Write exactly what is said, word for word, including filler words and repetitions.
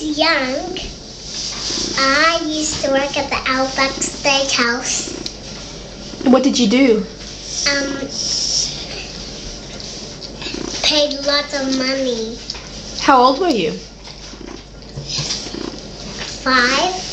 was young, I used to work at the Outback Steakhouse. What did you do? Um, paid lots of money. How old were you? Five.